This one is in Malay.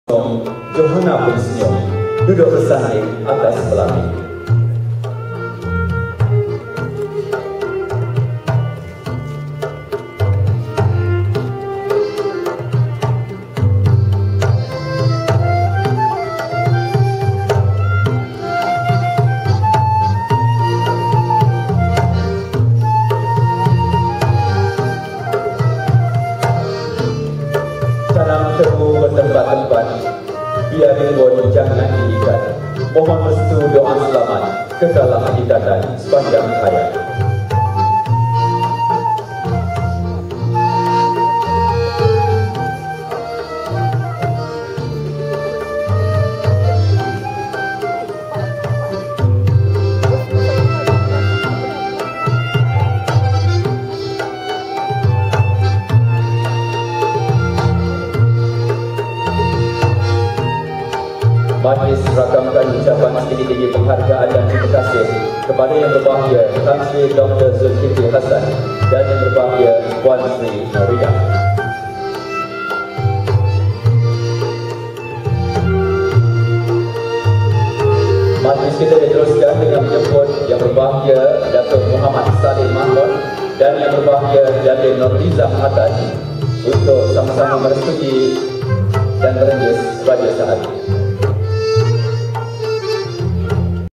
Johanna pun senyum, duduk bersanding atas pelapis. Tebu bertempat-tempat, biar rimbun jangan diikat. Mohon restu doa selamat kekalah ikatan sepanjang hayat. Majlis rakamkan ucapan setinggi-tinggi penghargaan dan terima kasih kepada Yang Berbahagia Tan Sri Dr. Zulkifli Hasan dan Yang Berbahagia Puan Sri Nurida. Majlis kita diteruskan dengan menyebut Yang Berbahagia Datuk Muhammad Salim Mahmud dan Yang Berbahagia Datin Nurhizah Hasan untuk sama-sama merestui dan merenggis pada saat ini.